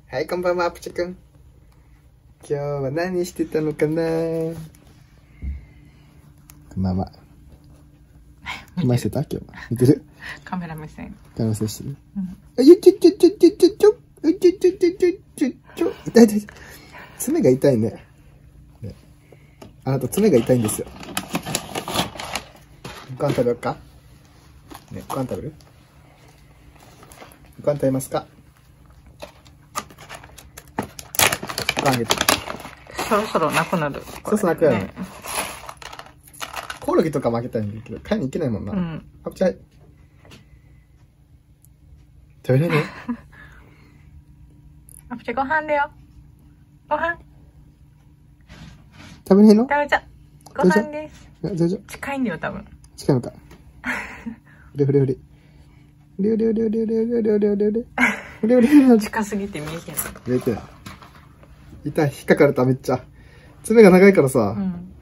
はい、こんばんは、アプチェくん。今日は何してたのかな。こんばんは。暇してた今日は。見てる？ カメラ目線。 カメラ目線してる。あ、ちょ、痛い痛い。爪が痛いね。ね、あなた爪が痛いんですよ。ご飯食べようか？ね、ご飯食べる？ご飯食べますか？ご飯あげて。 そろそろなくなる。 そうそう、なくなる。コオロギとか負けたいんだけど、買いに行けないもんな。あ、ちゃい。食べれね。 あぷちゃんご飯だよ。ご飯。 食べれへんの？ 食べちゃ。ご飯です。近いんだよ、多分。 近いのか。ふれ。 近すぎて見えてない。 見えてない。痛い、引っかかれた、めっちゃ。爪が長いからさ。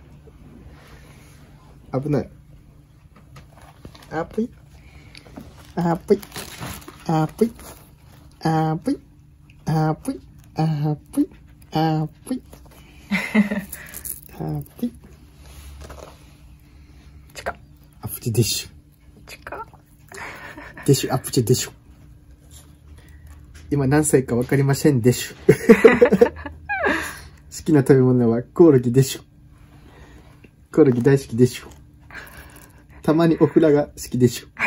危ない。あぷい。あぷい。あぷい。あぷい。あぷい。あぷい。あぷい。あぷい。 近っ。 アプチディッシュ。 近っ。 ディッシュ、アプチディッシュ。今何歳かわかりませんでしゅ。好きな食べ物はコオロギでしゅ。コオロギ大好きでしゅ。たまにオクラが好きでしゅ。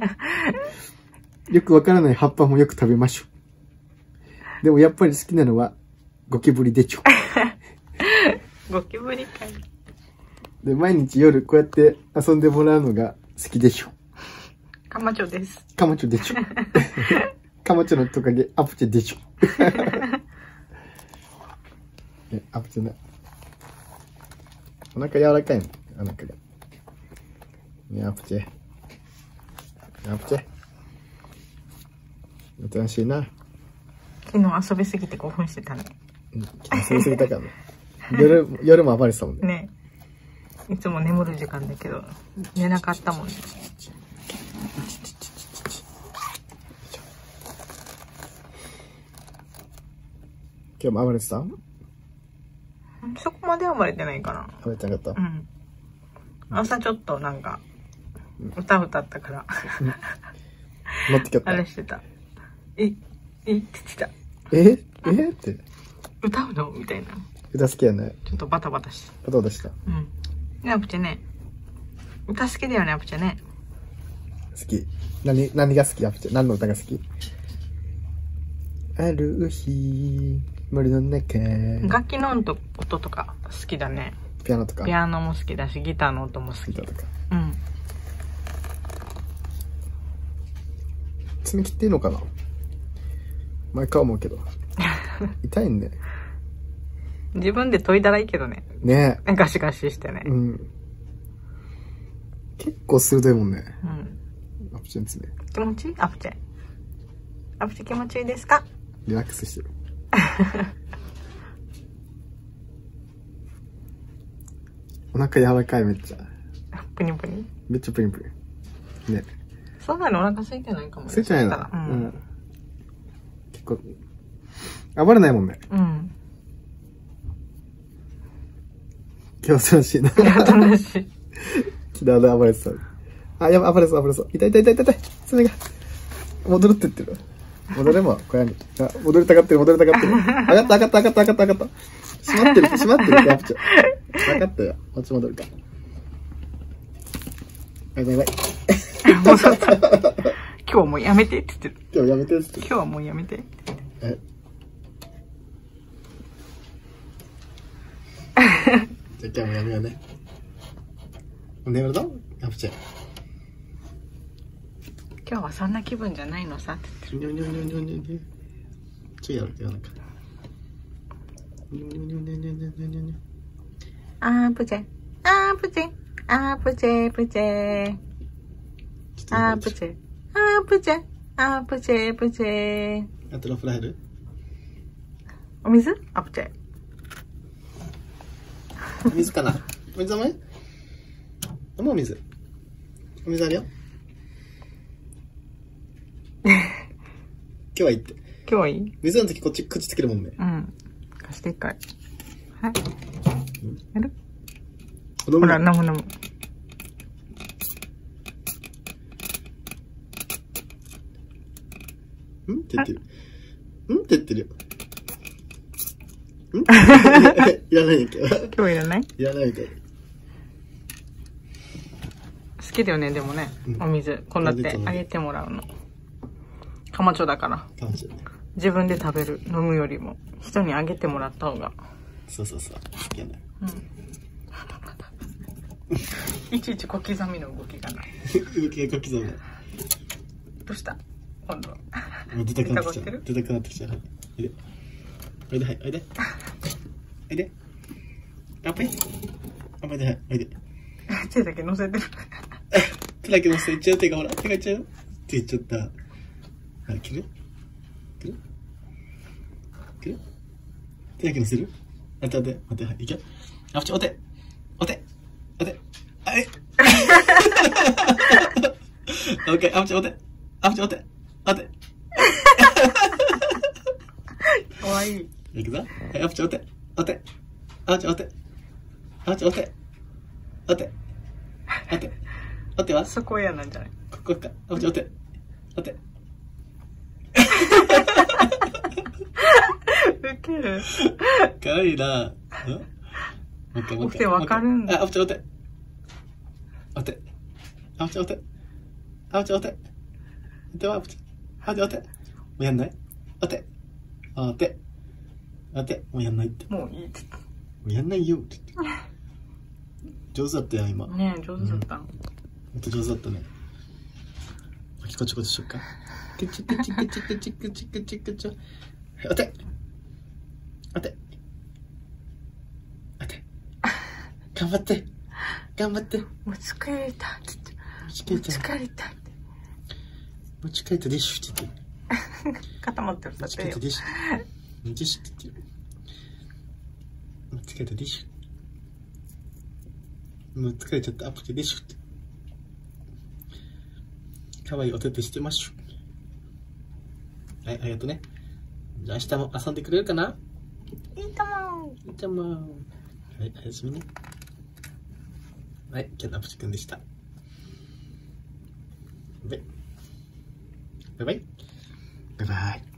よくわからない葉っぱもよく食べましょう。でもやっぱり好きなのはゴキブリでしゅ。 ゴキブリかい。 で、毎日夜こうやって遊んでもらうのが好きでしゅ。 カマチョです。 カマチョでしゅ。カマチョのトカゲアプチェでしょ。アプチェね。お腹柔らかいの。お腹が。ね、アプチェ。アプチェ。おとなしいな。 昨日遊びすぎて興奮してたね。 遊びすぎたからね。夜も暴れてたもんね。 ね。いつも眠る時間だけど、寝なかったもんね。 今日も暴れてた？ そこまでは暴れてないかな。 暴れてなかった？ 朝ちょっとなんか、歌ったから。 乗ってきゃった。 あれしてた。って言ってた。 って。 歌うのみたいな。 歌好きやね。 ちょっとバタバタして。 バタバタした。 ね、アプチェね。歌好きだよね、アプチェね。 好き。何が好き？アプチェ。何の歌が好き？ある日、森の中。 楽器の音とか好きだね。 ピアノとか。 ピアノも好きだし、ギターの音も好き。 ギターとか。爪切っていいのかな？毎回思うけど。痛いんね。 自分で研いだらいいけどね。 ねえ。ガシガシしてね。 結構鋭いもんね。アプチェの爪。 気持ちいい？アプチェ。アプチェ気持ちいいですか？ リラックスしてる。お腹柔らかいめっちゃ。 プニプニ？ めっちゃプニプニ。ね。 そんなにお腹空いてないかも。 空いてないな。結構、暴れないもんね。今日楽しいな。 楽しい。 昨日で暴れてた。あ、やば、暴れそう。痛い。爪が。戻るって言ってる。戻れも、小屋に。戻りたがってる。上がった。閉まってる、やっちゃう。分かったよ。こっち戻るか。やばい。 今日もうやめてって言ってる。 今日やめてって。 今日はもうやめて。 じゃあ今日もやめようね。眠るぞ、アプチェ。 今日はそんな気分じゃないのさって言ってる。 ちょいやるよ、なんか。 アプチェ。あとお風呂入る？ お水？アプチェ。 水かな？水飲む？飲もう水。お水あるよ。今日は行って。 今日いい？ 水の時こっち口つけるもんね。 うん。貸して一回。はい。やる？ 飲むほら、飲む飲む。 んって言ってる。んって言ってるよ。んいらないんやけど。 今日いらない？ いらないみたい。 好きだよね、でもね。お水。こんなってあげてもらうの。かまちょだから。自分で食べる、飲むよりも、人にあげてもらった方が。 そうそうそう。好きやな。 いちいち小刻みの動きがない。 動きが小刻みだ。 どうした今度は。 もう出たくなってきちゃう。出たくなってきちゃう。おいで。おいで、はい、おいで。おいで。あぷい。あぷいで、はい、おいで。 手だけ乗せてる。 手だけ乗せていっちゃう。手がほら、手がいっちゃうよ。手いっちゃった。はい、切る切る切る手だけ乗せる待って、待って、はい、いけ。あ、お手。お手。お手。はい。オッケー、あ、お手。お手。お手。 かわいい。 いくぞ。はい、お手。お手。お手。お手。お手。お手。お手。お手。お手はそこ嫌なんじゃない？ ここか。お手。お手。お手。 ウケる。 かわいいな。 お手わかるんだ。 あ、お手。お手。お手。お手。お手。お手。お手。お手はお手。お手。お手。もうやんない？お手。お手。お手。もうやんないって。 もういいって。 もうやんないよって言って。上手だったよ、今。 ねえ、上手だった。 ほんと上手だったね。こっちしよっか。チクチクチクチクチクチクチクチク。お手。お手。お手。頑張って。頑張って。 持ち帰りたい。 持ち帰りたい。持ち帰ったでしゅって言って。 固まってる。 持ち帰ったでしゅ。でしゅって言ってる。持ち帰ったでしゅ。もう疲れちゃったアプリでしゅって。かわいいお手手してましゅ。はい、ありがとうね。じゃあ明日も遊んでくれるかな？ いいとも。 いいとも。はい、おやすみね。はい、今日のアプリくんでした。バイバイ。バイバイ。